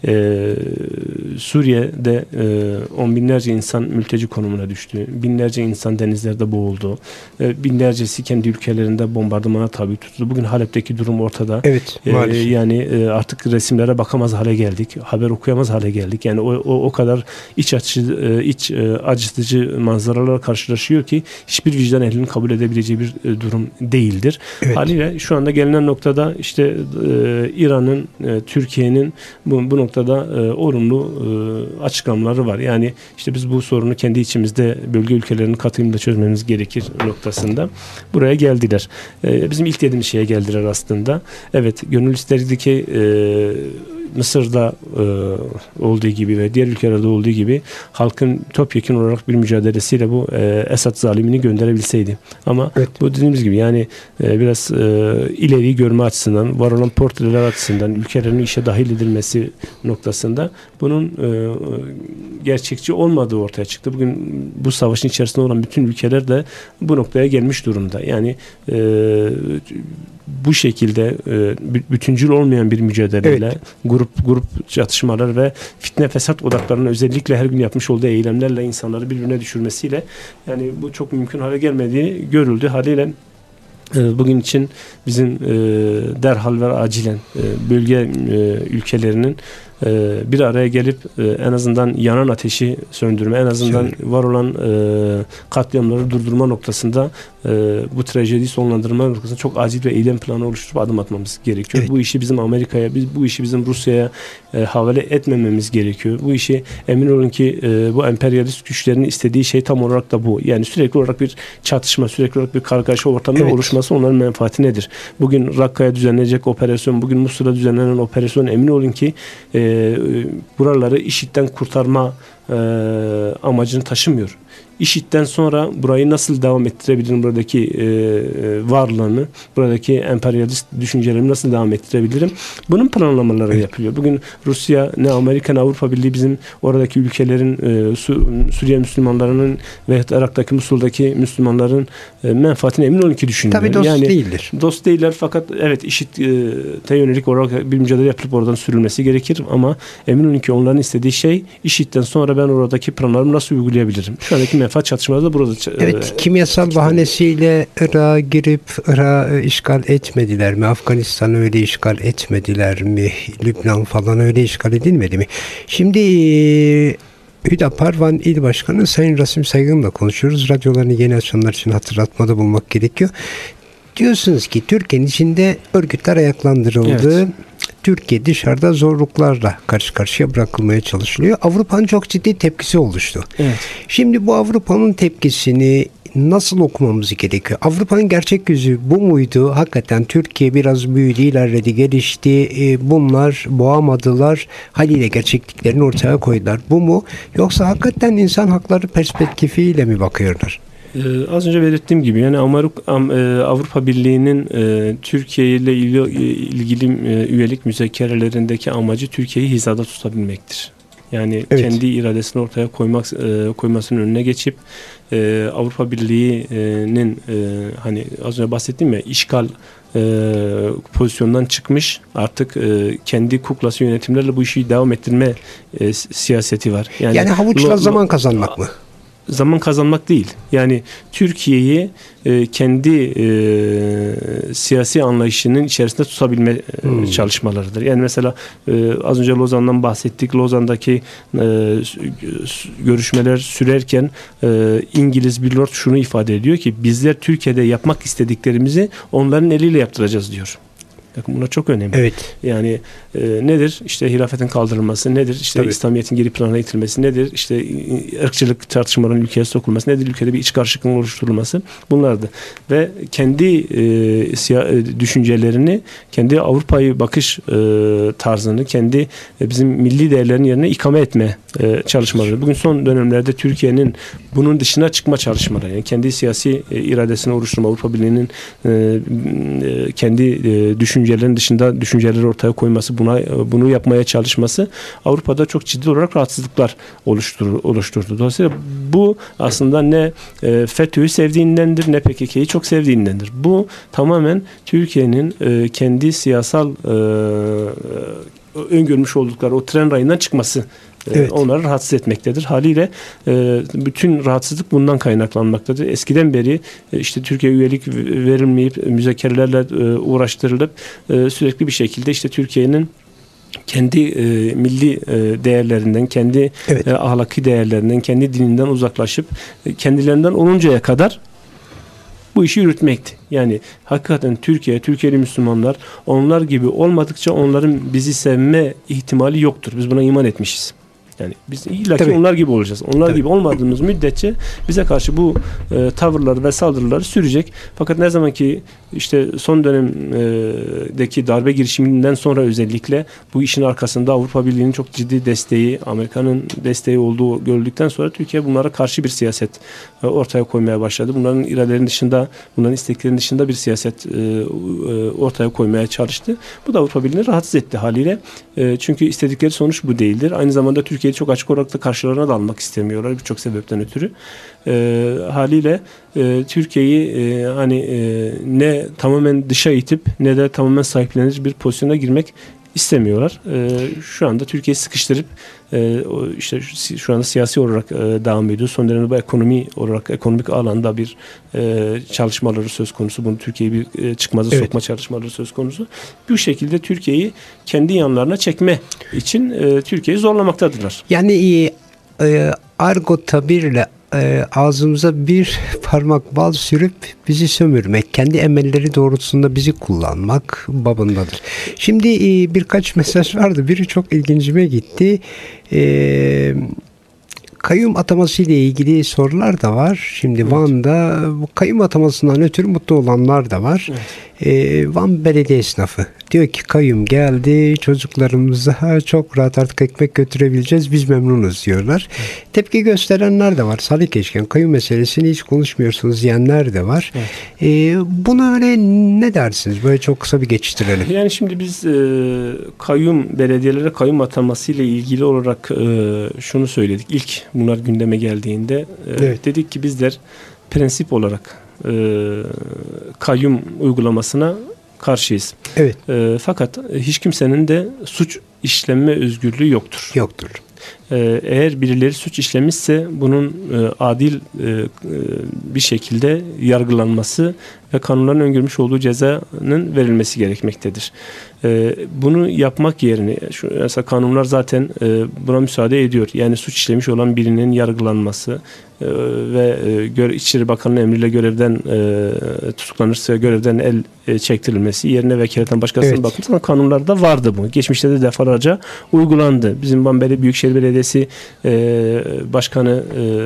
Suriye'de on binlerce insan mülteci konumuna düştü. Binlerce insan denizlerde boğuldu. Binlercesi kendi ülkelerinde bombardımana tabi tutuldu. Bugün Halep'teki durum ortada. Evet, maalesef. Yani artık resimlere bakamaz hale geldik. Haber okuyamaz hale geldik. Yani o kadar iç acıtıcı manzaralarla karşılaşıyor ki hiçbir vicdan ehlinin kabul edebileceği bir durum değildir. Evet. Haliyle şu anda gelinen noktada işte İran'ın, Türkiye'nin bu noktada olumlu açıklamaları var. Yani işte biz bu sorunu kendi içimizde bölge ülkelerinin katılımıyla çözmemiz gerekir noktasında buraya geldiler. Bizim ilk dediğimiz şeye geldiler aslında. Evet, gönül isterdi ki Mısır'da olduğu gibi ve diğer ülkelerde olduğu gibi halkın topyekun olarak bir mücadelesiyle bu Esad zalimini gönderebilseydi. Ama bu dediğimiz gibi yani biraz ileriyi görme açısından, var olan portreler açısından, ülkelerin işe dahil edilmesi noktasında bunun gerçekçi olmadığı ortaya çıktı. Bugün bu savaşın içerisinde olan bütün ülkeler de bu noktaya gelmiş durumda. Yani bu şekilde bütüncül olmayan bir mücadeleyle grup çatışmalar ve fitne fesat odaklarının özellikle her gün yapmış olduğu eylemlerle insanları birbirine düşürmesiyle yani bu çok mümkün hale gelmediği görüldü. Haliyle bugün için bizim derhal ve acilen bölge ülkelerinin bir araya gelip en azından yanan ateşi söndürme, en azından var olan katliamları durdurma noktasında bu trajediyi sonlandırma noktasında çok acil ve eylem planı oluşturup adım atmamız gerekiyor. Evet. Bu işi bizim Amerika'ya, bu işi bizim Rusya'ya havale etmememiz gerekiyor. Bu işi emin olun ki bu emperyalist güçlerin istediği şey tam olarak da bu. Yani sürekli olarak bir çatışma, sürekli olarak bir kargaşa ortamının oluşması onların menfaati nedir? Bugün Rakka'ya düzenlenecek operasyon, bugün Musul'a düzenlenen operasyon emin olun ki buraları IŞİD'den kurtarma amacını taşımıyor. IŞİD'den sonra burayı nasıl devam ettirebilirim, buradaki varlığını, buradaki emperyalist düşüncelerimi nasıl devam ettirebilirim? Bunun planlamaları yapılıyor. Bugün Rusya, ne Amerika, ne Avrupa Birliği bizim oradaki ülkelerin, Suriye Müslümanlarının ve Irak'taki, Musul'daki Müslümanların menfaatine emin olun ki düşünüyor. Tabii dost değildir. Dost değiller fakat evet IŞİD'e yönelik olarak bir mücadele yapılıp oradan sürülmesi gerekir ama emin olun ki onların istediği şey IŞİD'den sonra ben oradaki planlarımı nasıl uygulayabilirim? Şu andaki menfaat çatışmaları da burada. Evet, kimyasal bahanesiyle Irak'a girip Irak'ı işgal etmediler mi? Afganistan'ı öyle işgal etmediler mi? Lübnan falan öyle işgal edilmedi mi? Şimdi Hüdapar Van İl Başkanı Sayın Rasim Saygın'la konuşuyoruz. Radyolarını yeni açanlar için hatırlatmada bulmak gerekiyor. Diyorsunuz ki Türkiye'nin içinde örgütler ayaklandırıldı. Evet. Türkiye dışarıda zorluklarla karşı karşıya bırakılmaya çalışılıyor. Avrupa'nın çok ciddi tepkisi oluştu. Evet. Şimdi bu Avrupa'nın tepkisini nasıl okumamız gerekiyor? Avrupa'nın gerçek yüzü bu muydu? Hakikaten Türkiye biraz büyüdü, ilerledi, gelişti. Bunlar boğamadılar. Haliyle gerçekliklerini ortaya koydular. Bu mu? Yoksa hakikaten insan hakları perspektifiyle mi bakıyorlar? Az önce belirttiğim gibi yani Avrupa Birliği'nin Türkiye ile ilgili üyelik müzakerelerindeki amacı Türkiye'yi hizada tutabilmektir. Yani kendi iradesini ortaya koymasının önüne geçip Avrupa Birliği'nin hani az önce bahsettiğim ya işgal pozisyondan çıkmış artık kendi kuklası yönetimlerle bu işi devam ettirme siyaseti var. Yani havuçla zaman kazanmak mı? Zaman kazanmak değil. Yani Türkiye'yi kendi siyasi anlayışının içerisinde tutabilme çalışmalarıdır. Yani mesela az önce Lozan'dan bahsettik. Lozan'daki görüşmeler sürerken İngiliz bir lord şunu ifade ediyor ki bizler Türkiye'de yapmak istediklerimizi onların eliyle yaptıracağız diyor. Bakın bunlar çok önemli. Evet. Yani nedir? İşte hilafetin kaldırılması, nedir? İşte İslamiyet'in geri plana itirilmesi, nedir? İşte ırkçılık tartışmalarının ülkeye sokulması, nedir? Ülkede bir iç karışıklığın oluşturulması bunlardı. Ve kendi düşüncelerini, kendi Avrupa'yı bakış tarzını, kendi bizim milli değerlerin yerine ikame etme çalışmaları. Bugün son dönemlerde Türkiye'nin bunun dışına çıkma çalışmaları, yani kendi siyasi iradesini oluşturma, Avrupa Birliği'nin kendi düşüncelerin dışında düşünceleri ortaya koyması, bunu yapmaya çalışması Avrupa'da çok ciddi olarak rahatsızlıklar oluşturdu. Dolayısıyla bu aslında ne FETÖ'yü sevdiğindendir ne PKK'yı çok sevdiğindendir. Bu tamamen Türkiye'nin kendi siyasal öngörmüş oldukları o tren rayından çıkması onları rahatsız etmektedir. Haliyle bütün rahatsızlık bundan kaynaklanmaktadır. Eskiden beri işte Türkiye üyelik verilmeyip müzakerelerle uğraştırılıp sürekli bir şekilde işte Türkiye'nin kendi milli değerlerinden, kendi ahlaki değerlerinden, kendi dininden uzaklaşıp kendilerinden oluncaya kadar bu işi yürütmekti. Yani hakikaten Türkiye'li Müslümanlar onlar gibi olmadıkça onların bizi sevme ihtimali yoktur. Biz buna iman etmişiz. Yani biz illaki onlar gibi olacağız. Onlar gibi olmadığımız müddetçe bize karşı bu tavırları ve saldırıları sürecek. Fakat ne zaman ki işte son dönemdeki darbe girişiminden sonra özellikle bu işin arkasında Avrupa Birliği'nin çok ciddi desteği, Amerika'nın desteği olduğu görüldükten sonra Türkiye bunlara karşı bir siyaset ortaya koymaya başladı. Bunların iradelerinin dışında, bunların isteklerinin dışında bir siyaset ortaya koymaya çalıştı. Bu da Avrupa Birliği'ni rahatsız etti haliyle. Çünkü istedikleri sonuç bu değildir. Aynı zamanda Türkiye Türkiye'yi çok açık olarak da karşılarına da almak istemiyorlar birçok sebepten ötürü. Haliyle Türkiye'yi ne tamamen dışa itip ne de tamamen sahiplenici bir pozisyona girmek istemiyorlar. Şu anda Türkiye'yi sıkıştırıp işte şu anda siyasi olarak devam ediyor. Son dönemde bu ekonomik alanda bir çalışmaları söz konusu. Bunu Türkiye'yi bir çıkmaza sokma çalışmaları söz konusu. Bu şekilde Türkiye'yi kendi yanlarına çekme için Türkiye'yi zorlamaktadırlar. Yani argo tabirle ağzımıza bir parmak bal sürüp bizi sömürmek, kendi emelleri doğrultusunda bizi kullanmak babındadır. Şimdi birkaç mesaj vardı. Biri çok ilgincime gitti. Kayyum ataması ile ilgili sorular da var. Şimdi Van'da bu kayyum atamasından ötürü mutlu olanlar da var. Evet. Van belediye esnafı diyor ki kayyum geldi, çocuklarımıza çok rahat artık ekmek götürebileceğiz, biz memnunuz diyorlar. Evet. Tepki gösterenler de var. Salih Geçken kayyum meselesini hiç konuşmuyorsunuz diyenler de var. Evet. Buna öyle ne dersiniz? Böyle çok kısa bir geçiştirelim. Yani şimdi biz belediyelere kayyum ataması ile ilgili olarak şunu söyledik. İlk bunlar gündeme geldiğinde dedik ki bizler prensip olarak kayyum uygulamasına karşıyız. Evet. Fakat hiç kimsenin de suç işleme özgürlüğü yoktur. Yoktur. Eğer birileri suç işlemişse bunun adil bir şekilde yargılanması ve kanunların öngörmüş olduğu cezanın verilmesi gerekmektedir. Bunu yapmak yerine mesela kanunlar zaten buna müsaade ediyor. Yani suç işlemiş olan birinin yargılanması ve İçişleri Bakanı'nın emriyle görevden tutuklanırsa görevden el çektirilmesi, yerine vekaleten başkasının bakılması kanunlarda vardı bu. Geçmişte de defalarca uygulandı. Bizim Van Büyükşehir Belediyesi Başkanı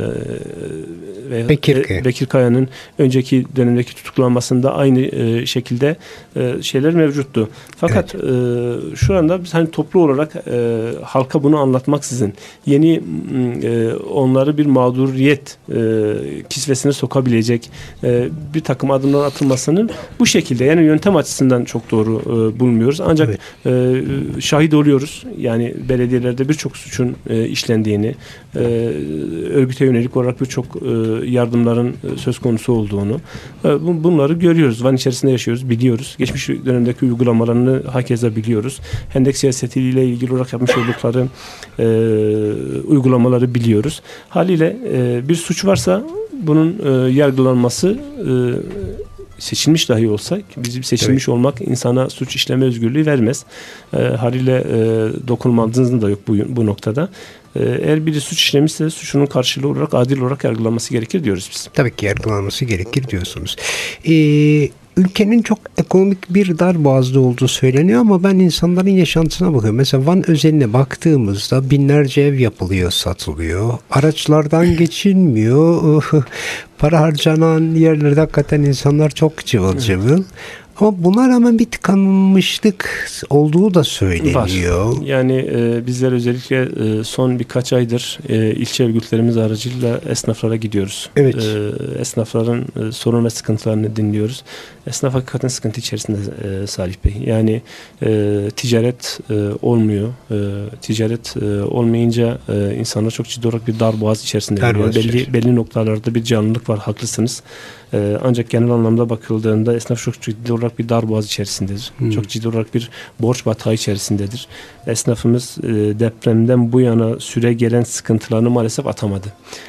Bekir Kaya'nın önceki dönemdeki tutuklanmasında aynı şekilde şeyler mevcuttu. Fakat şu anda biz hani toplu olarak halka bunu anlatmaksızın yeni onları bir mağduriyet kisvesine sokabilecek bir takım adımlar atılmasının bu şekilde yani yöntem açısından çok doğru bulmuyoruz. Ancak şahit oluyoruz. Yani belediyelerde birçok suçun işlendiğini, örgüte yönelik olarak birçok yardımların söz konusu olduğunu bunları görüyoruz. Van içerisinde yaşıyoruz, biliyoruz. Geçmiş dönemdeki uygulamalarını hakeza biliyoruz. Hendek siyasetiyle ilgili olarak yapmış oldukları uygulamaları biliyoruz. Haliyle bir suç varsa bunun yargılanması seçilmiş dahi olsa, bizim seçilmiş olmak insana suç işleme özgürlüğü vermez. Haliyle dokunulmazlığı da yok bu noktada. Eğer biri suç işlemişse suçunun karşılığı olarak adil olarak yargılanması gerekir diyoruz biz. Tabii ki yargılanması gerekir diyorsunuz. Ülkenin çok ekonomik bir darboğazda olduğu söyleniyor ama ben insanların yaşantısına bakıyorum. Mesela Van özeline baktığımızda binlerce ev yapılıyor, satılıyor. Araçlardan geçilmiyor. Para harcanan yerlerde hakikaten insanlar çok cıvıl cıvıl. Ama buna rağmen bir tıkanmışlık olduğu da söyleniyor. Var. Yani bizler özellikle son birkaç aydır ilçe örgütlerimiz aracılığıyla esnaflara gidiyoruz. Evet. Esnafların sorun ve sıkıntılarını dinliyoruz. Esnaf hakikaten sıkıntı içerisinde Salih Bey. Yani ticaret olmuyor. Ticaret olmayınca insanlar çok ciddi olarak bir darboğaz içerisinde. Belli noktalarda bir canlılık var. Haklısınız. Ancak genel anlamda bakıldığında esnaf çok ciddi olarak bir darboğaz içerisindedir. Çok ciddi olarak bir borç batağı içerisindedir. Esnafımız depremden bu yana süre gelen sıkıntılarını maalesef atamadı.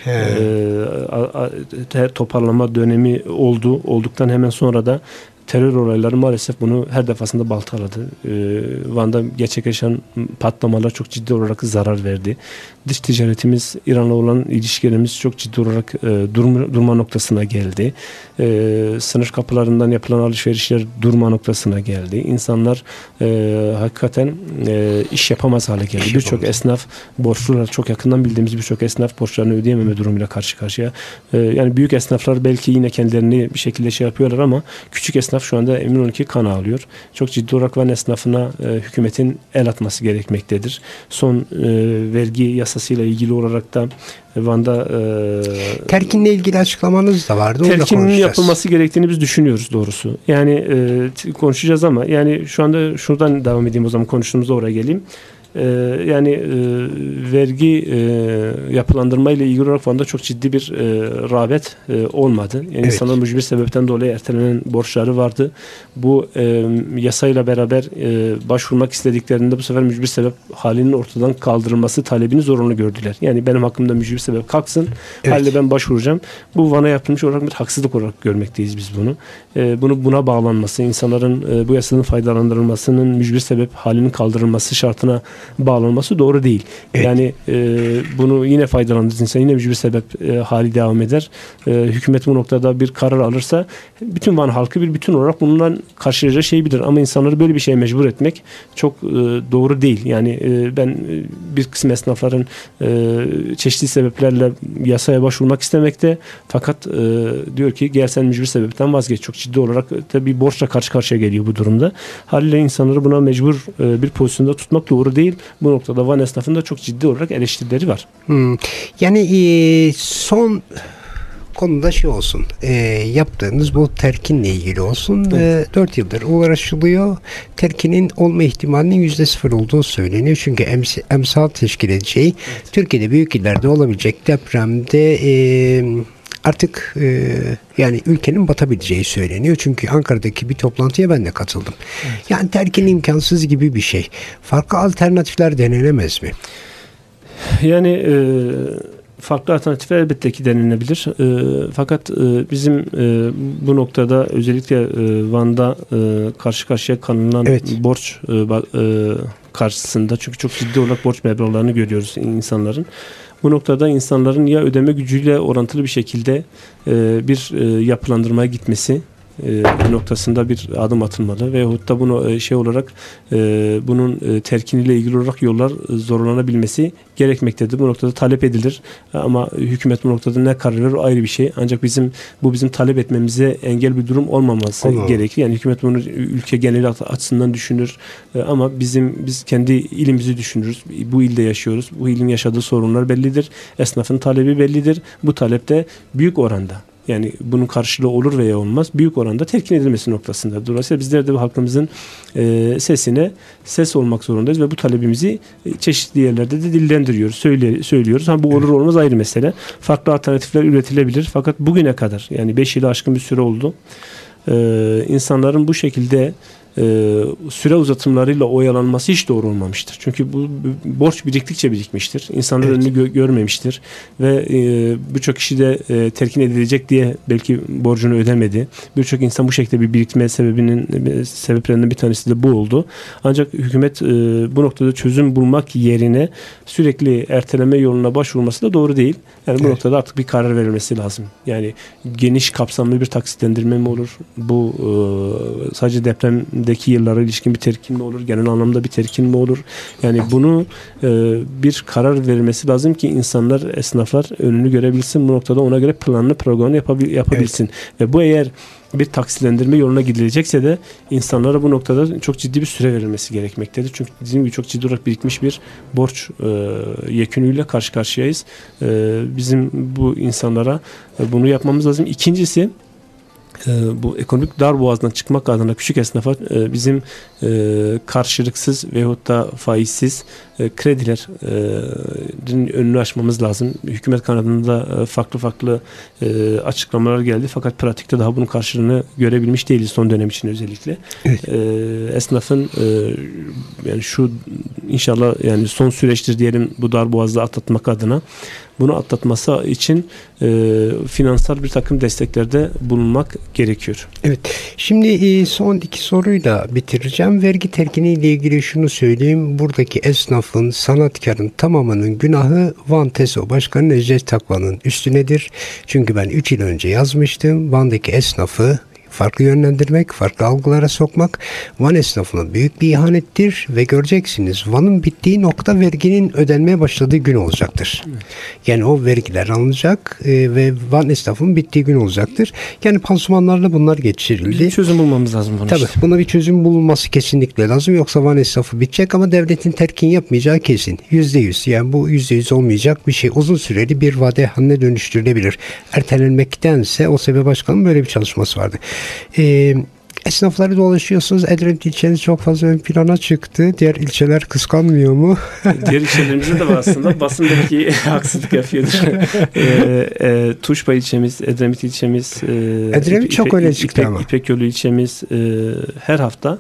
Toparlama dönemi olduktan hemen sonra da terör olayları maalesef bunu her defasında baltaladı. Van'da gerçekleşen patlamalar çok ciddi olarak zarar verdi. Dış ticaretimiz, İran'la olan ilişkilerimiz çok ciddi olarak durma noktasına geldi. Sınır kapılarından yapılan alışverişler durma noktasına geldi. İnsanlar hakikaten iş yapamaz hale geldi. Birçok esnaf borçlular, çok yakından bildiğimiz birçok esnaf borçlarını ödeyememe durumuyla karşı karşıya. Yani büyük esnaflar belki yine kendilerini bir şekilde şey yapıyorlar ama küçük esnaf şu anda emin olun ki kan ağlıyor. Çok ciddi olarak Van esnafına hükümetin el atması gerekmektedir. Son vergi yasasıyla ilgili olarak da Van'da terkinle ilgili açıklamanız da vardı. Terkinin yapılması gerektiğini biz düşünüyoruz doğrusu. Yani konuşacağız ama yani şu anda şuradan devam edeyim o zaman konuştuğumuzda oraya geleyim. Yani vergi yapılandırma ile ilgili olarak Van'da çok ciddi bir rağbet olmadı. Yani Evet. insanlar mücbir sebepten dolayı ertelenen borçları vardı. Bu yasayla beraber başvurmak istediklerinde bu sefer mücbir sebep halinin ortadan kaldırılması talebini zorunlu gördüler. Yani benim hakkımda mücbir sebep kalksın, Evet. haliyle ben başvuracağım. Bu Van'a yapılmış olarak bir haksızlık olarak görmekteyiz biz bunu. Buna bağlanması, insanların bu yasadan faydalandırılmasının mücbir sebep halinin kaldırılması şartına bağlanması doğru değil. Evet. Yani bunu yine faydalandırırsa insan yine mücbir sebep hali devam eder. Hükümet bu noktada bir karar alırsa bütün Van halkı bir bütün olarak bundan karşılayacağı şey bilir. Ama insanları böyle bir şeye mecbur etmek çok doğru değil. Yani ben bir kısım esnafların çeşitli sebeplerle yasaya başvurmak istemekte, fakat diyor ki gel sen mücbir sebepten vazgeç. Çok ciddi olarak da bir borçla karşı karşıya geliyor bu durumda. Haliyle insanları buna mecbur bir pozisyonda tutmak doğru değil. Bu noktada Van esnafında çok ciddi olarak eleştirileri var. Yani son konuda şey olsun, yaptığınız bu terkinle ilgili olsun. 4 yıldır uğraşılıyor. Terkinin olma ihtimalinin %0 olduğu söyleniyor. Çünkü emsal teşkil edeceği Türkiye'de büyük illerde olabilecek depremde artık yani ülkenin batabileceği söyleniyor. Çünkü Ankara'daki bir toplantıya ben de katıldım. Evet. Yani terkin imkansız gibi bir şey. Farklı alternatifler denenemez mi? Yani farklı alternatifler elbette ki denilebilir. Fakat bizim bu noktada özellikle Van'da karşı karşıya kalınan borç karşısında, çünkü çok ciddi olarak borç meblağlarını görüyoruz insanların. Bu noktada insanların ya ödeme gücüyle orantılı bir şekilde bir yapılandırmaya gitmesi noktasında bir adım atılmalı veyahut da bunu olarak bunun terkiniyle ilgili olarak yollar zorlanabilmesi gerekmektedir. Bu noktada talep edilir. Ama hükümet bu noktada ne karar verir ayrı bir şey. Ancak bizim talep etmemize engel bir durum olmaması gerekir. Yani hükümet bunu ülke geneli açısından düşünür. Ama biz kendi ilimizi düşünürüz. Bu ilde yaşıyoruz. Bu ilin yaşadığı sorunlar bellidir. Esnafın talebi bellidir. Bu talep de büyük oranda, yani bunun karşılığı olur veya olmaz, büyük oranda terkin edilmesi noktasında. Dolayısıyla bizler de bu halkımızın sesine ses olmak zorundayız ve bu talebimizi çeşitli yerlerde de dillendiriyoruz, söylüyoruz. Bu olur olmaz ayrı mesele. Farklı alternatifler üretilebilir. Fakat bugüne kadar, yani 5 yılı aşkın bir süre oldu, insanların bu şekilde süre uzatımlarıyla oyalanması hiç doğru olmamıştır. Çünkü bu borç biriktikçe birikmiştir. İnsanlar önünü görmemiştir ve birçok kişi de terkin edilecek diye belki borcunu ödemedi. Birçok insan bu şekilde bir birikme sebeplerinden bir tanesi de bu oldu. Ancak hükümet bu noktada çözüm bulmak yerine sürekli erteleme yoluna başvurması da doğru değil. Yani bu noktada artık bir karar verilmesi lazım. Yani geniş kapsamlı bir taksitlendirme mi olur? Bu sadece depremdeki yıllara ilişkin bir terkin mi olur? Genel anlamda bir terkin mi olur? Yani bunu bir karar verilmesi lazım ki insanlar, esnaflar önünü görebilsin. Bu noktada ona göre planlı programını yapabilsin. Ve bu eğer bir taksitlendirme yoluna gidilecekse de insanlara bu noktada çok ciddi bir süre verilmesi gerekmektedir. Çünkü dediğim gibi çok ciddi olarak birikmiş bir borç yekünüyle karşı karşıyayız. Bizim bu insanlara bunu yapmamız lazım. İkincisi, bu ekonomik darboğazdan çıkmak adına küçük esnafa bizim karşılıksız veyahut da faizsiz kredilerin önünü açmamız lazım. Hükümet kanadında farklı açıklamalar geldi. Fakat pratikte daha bunun karşılığını görebilmiş değiliz son dönem için özellikle. Evet. Esnafın yani şu inşallah yani son süreçtir diyelim, bu darboğazı atlatmak adına bunu atlatması için finansal bir takım desteklerde bulunmak gerekiyor. Evet. Şimdi son 2 soruyla bitireceğim. Vergi terkini ile ilgili şunu söyleyeyim. Buradaki esnafın, sanatkarın tamamının günahı Van TESO Başkanı Necdet Takvan'ın üstünedir. Çünkü ben 3 yıl önce yazmıştım. Van'daki esnafı farklı yönlendirmek, farklı algılara sokmak Van esnafına büyük bir ihanettir ve göreceksiniz Van'ın bittiği nokta verginin ödenmeye başladığı gün olacaktır. Evet. Yani o vergiler alınacak ve Van esnafının bittiği gün olacaktır. Yani pansumanlarla bunlar geçirildi. Bir çözüm bulmamız lazım bunun Tabii işte. Buna bir çözüm bulunması kesinlikle lazım. Yoksa Van esnafı bitecek ama devletin terkin yapmayacağı kesin. %100. Yani bu %100 olmayacak bir şey. Uzun süreli bir vade haline dönüştürülebilir. Ertelenmektense o sebep başkanın böyle bir çalışması vardı. esnafları dolaşıyorsunuz. Edremit ilçeniz çok fazla ön plana çıktı. Diğer ilçeler kıskanmıyor mu? Diğer ilçelerimizde de var aslında. Basın belki haksızlık yapıyordur. Tuşba ilçemiz, Edremit ilçemiz, Edremit çok öne çıktı ama. İpekyolu ilçemiz her hafta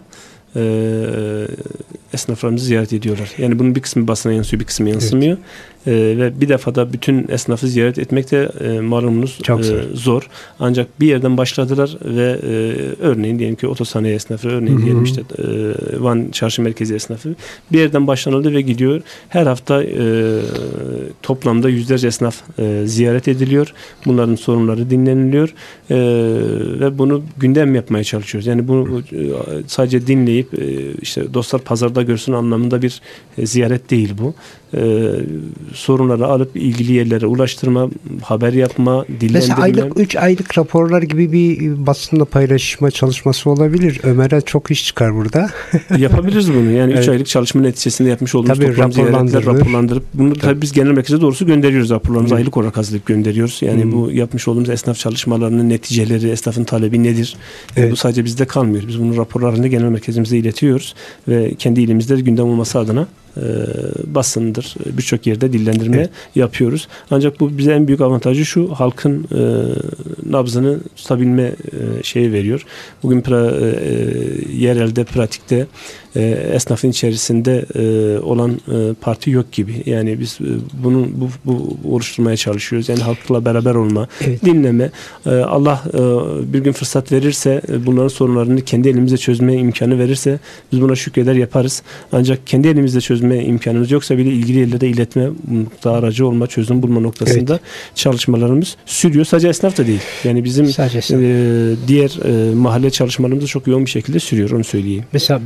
esnaflarımızı ziyaret ediyorlar. Yani bunun bir kısmı basına yansıyor, bir kısmı yansımıyor. Ve bir defada bütün esnafı ziyaret etmek de malumunuz zor. Ancak bir yerden başladılar ve örneğin diyelim ki otosanayi esnafı, örneğin diyelim işte Van Çarşı Merkezi esnafı bir yerden başlanıldı ve gidiyor. Her hafta toplamda yüzlerce esnaf ziyaret ediliyor. Bunların sorunları dinleniliyor ve bunu gündem yapmaya çalışıyoruz. Yani bunu sadece dinleyip işte dostlar pazarda görsün anlamında bir ziyaret değil bu. Sorunları alıp ilgili yerlere ulaştırma, haber yapma, dillendirme. Mesela 3 aylık raporlar gibi bir basınla paylaşma çalışması olabilir. Ömer'e çok iş çıkar burada. Yapabiliriz bunu. Yani 3 aylık çalışma neticesinde yapmış olduğumuz toplam ziyaretler raporlandırıp bunu tabii biz genel merkeze doğrusu gönderiyoruz raporlarımızı. Aylık olarak hazırlayıp gönderiyoruz. Yani bu yapmış olduğumuz esnaf çalışmalarının neticeleri, esnafın talebi nedir? Bu sadece bizde kalmıyor. Biz bunun raporlarını genel merkezimize iletiyoruz ve kendi ilimizde gündem olması adına basındır. Birçok yerde dillendirme yapıyoruz. Ancak bu bize en büyük avantajı şu, halkın nabzını tutabilme şeyi veriyor. Bugün yerelde, pratikte esnafın içerisinde olan parti yok gibi. Yani biz bunu bu oluşturmaya çalışıyoruz. Yani halkla beraber olma, dinleme. Allah bir gün fırsat verirse, bunların sorunlarını kendi elimizde çözme imkanı verirse biz buna şükreder yaparız. Ancak kendi elimizde çözme imkanımız yoksa bile ilgili yerlere iletme, aracı olma, çözüm bulma noktasında çalışmalarımız sürüyor. Sadece esnaf da değil. Yani bizim diğer mahalle çalışmalarımız da çok yoğun bir şekilde sürüyor. Onu söyleyeyim. Mesela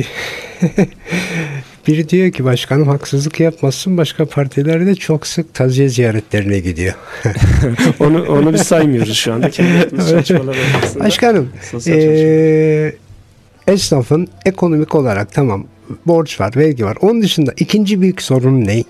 biri diyor ki başkanım haksızlık yapmasın, başka partilerde çok sık taziye ziyaretlerine gidiyor. onu biz saymıyoruz şu anda. Kendi çalışmalar arasında. Başkanım esnafın ekonomik olarak tamam borç var, vergi var. Onun dışında ikinci büyük sorun ne?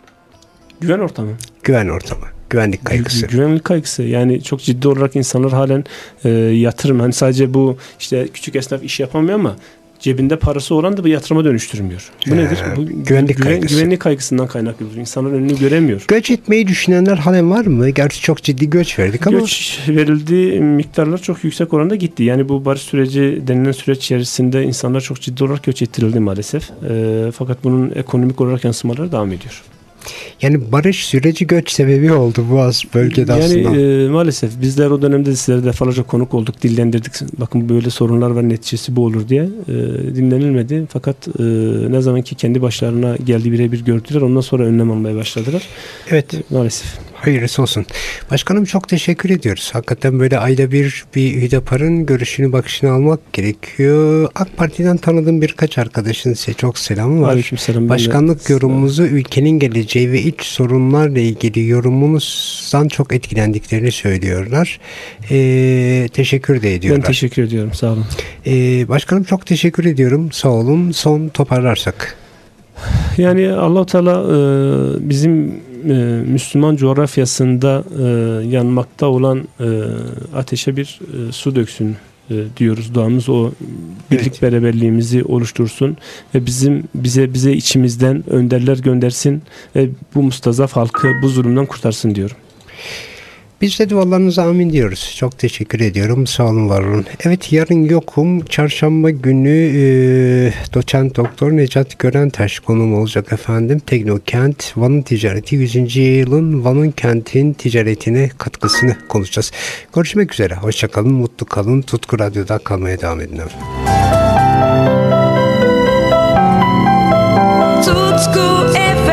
Güven ortamı. Güven ortamı. Güvenlik kaygısı. Güvenlik kaygısı. Yani çok ciddi olarak insanlar halen yatırım. Hani sadece bu işte küçük esnaf iş yapamıyor ama cebinde parası olan da bu yatırıma dönüştürmüyor. Bu nedir? Bu güvenlik kaygısından kaynaklıdır. İnsanlar önünü göremiyor. Göç etmeyi düşünenler halen var mı? Gerçi çok ciddi göç verdik ama. Göç verildiği miktarlar çok yüksek oranda gitti. Yani bu barış süreci denilen süreç içerisinde insanlar çok ciddi olarak göç ettirildi maalesef. Fakat bunun ekonomik olarak yansımaları devam ediyor. Yani barış süreci göç sebebi oldu Boğaz bölgede aslında. Yani maalesef bizler o dönemde sizlere defalarca konuk olduk, dillendirdik. Bakın böyle sorunlar var, neticesi bu olur diye. Dinlenilmedi. Fakat ne zaman ki kendi başlarına geldi birebir gördüler, ondan sonra önlem almaya başladılar. Evet. Maalesef. Hayırlısı olsun. Başkanım çok teşekkür ediyoruz. Hakikaten böyle ayda bir Hüdapar'ın görüşünü, bakışını almak gerekiyor. AK Parti'den tanıdığım birkaç arkadaşın size çok selamı var. Aleykümselam. Başkanlık yorumumuzu ülkenin geleceği ve iç sorunlarla ilgili yorumunuzdan çok etkilendiklerini söylüyorlar. Teşekkür de ediyorlar. Ben teşekkür ediyorum. Sağ olun. Başkanım çok teşekkür ediyorum. Sağ olun. Son toparlarsak. Yani Allah-u Teala bizim Müslüman coğrafyasında yanmakta olan ateşe bir su döksün diyoruz. Duamız o. Birlik beraberliğimizi oluştursun ve bize içimizden önderler göndersin ve bu mustazaf halkı bu zulümden kurtarsın diyorum. Biz de dualarınıza amin diyoruz. Çok teşekkür ediyorum. Sağ olun, var olun. Evet, yarın yokum. Çarşamba günü doçent doktor Necat Görentaş konuğum olacak efendim. Teknokent, Van'ın ticareti 100. yılın Van'ın kentin ticaretine katkısını konuşacağız. Görüşmek üzere. Hoşçakalın, mutlu kalın. Tutku Radyo'da kalmaya devam edin. Tutku